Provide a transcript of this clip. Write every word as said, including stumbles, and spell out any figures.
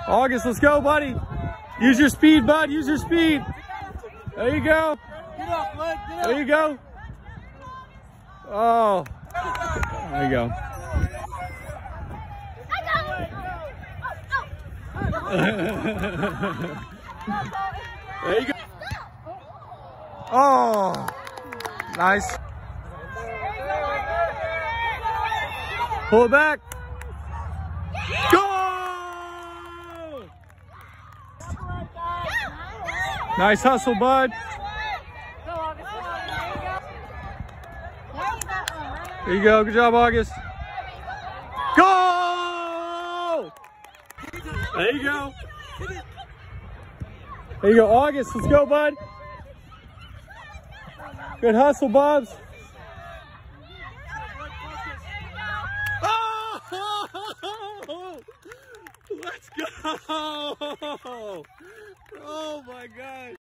August, let's go, buddy. Use your speed, bud. Use your speed. There you go. Get up, bud. Get up. There you go. Oh. There you go. There you go. Oh. Nice. Pull it back. Go! Nice hustle, bud. There you go. Good job, August. Go! There you go. There you go, August. Let's go, bud. Good hustle, Bubs. Oh! Let's go! Oh my God.